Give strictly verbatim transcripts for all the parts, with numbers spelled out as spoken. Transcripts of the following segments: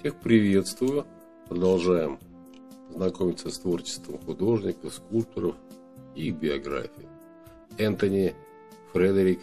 Всех приветствую. Продолжаем знакомиться с творчеством художников, скульпторов и их биографией. Энтони Фредерик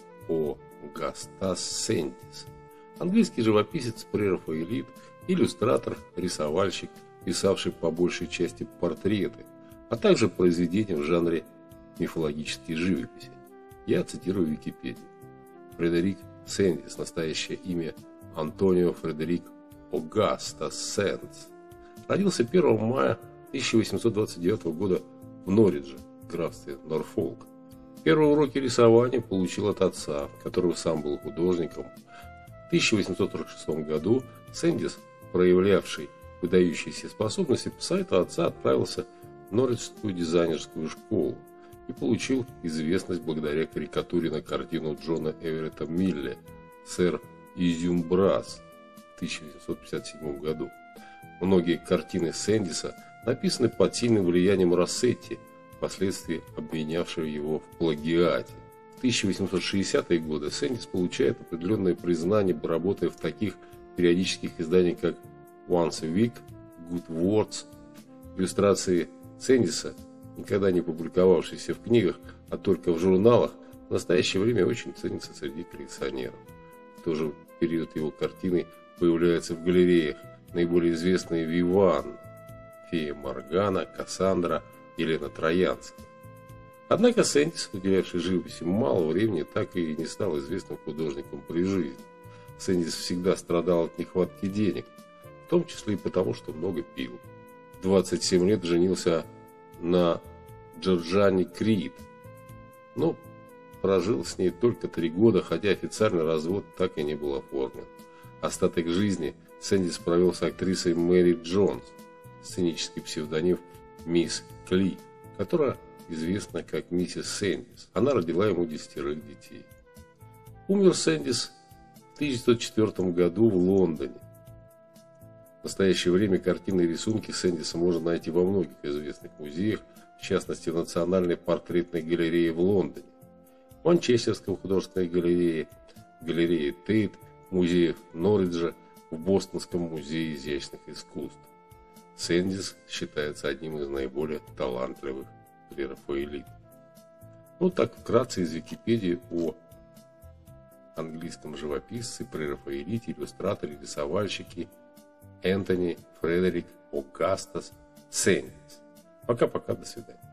Огастас Сэндис. Английский живописец, прерафаэлит, иллюстратор, рисовальщик, писавший по большей части портреты, а также произведения в жанре мифологической живописи. Я цитирую Википедию. Фредерик Сэндис, настоящее имя Антонио Фредерик Огастас Сэндис, родился первого мая тысяча восемьсот двадцать девятого года в Норридже, графстве Норфолк. Первые уроки рисования получил от отца, который сам был художником. В тысяча восемьсот сорок шестом году Сэндис, проявлявший выдающиеся способности, по совету отца отправился в Норриджскую дизайнерскую школу и получил известность благодаря карикатуре на картину Джона Эверетта Милле «Сэр Изюмбрас» в тысяча восемьсот пятьдесят седьмом году. Многие картины Сэндиса написаны под сильным влиянием Россетти, впоследствии обвинявшего его в плагиате. В тысяча восемьсот шестидесятые годы Сэндис получает определенное признание, работая в таких периодических изданиях, как Once a Week, Good Words. Иллюстрации Сэндиса, никогда не публиковавшиеся в книгах, а только в журналах, в настоящее время очень ценятся среди коллекционеров. В тот же период его картины появляются в галереях наиболее известные Виван, Фея Моргана, Кассандра, Елена Троянская. Однако Сэндис, уделявший живописи мало времени, так и не стал известным художником при жизни. Сэндис всегда страдал от нехватки денег, в том числе и потому, что много пил. В двадцать семь лет женился на Джорджане Крид, но прожил с ней только три года, хотя официальный развод так и не был оформлен. Остаток жизни Сэндис провел с актрисой Мэри Джонс, сценический псевдоним Мисс Кли, которая известна как миссис Сэндис. Она родила ему десятерых детей. Умер Сэндис в тысяча девятьсот четвёртом году в Лондоне. В настоящее время картины и рисунки Сэндиса можно найти во многих известных музеях, в частности в Национальной портретной галерее в Лондоне, в Манчестерской художественной галерее, галерее Тейт, музеях Норриджа, в Бостонском музее изящных искусств. Сэндис считается одним из наиболее талантливых прерафаэлитов. Ну так вкратце из Википедии о английском живописце, прерафаэлите, иллюстраторе, рисовальщике Энтони Фредерик Огастас Сэндис. Пока-пока, до свидания.